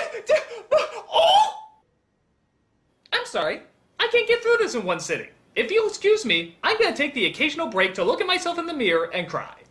Oh! I'm sorry. I can't get through this in one sitting. If you'll excuse me, I'm gonna take the occasional break to look at myself in the mirror and cry.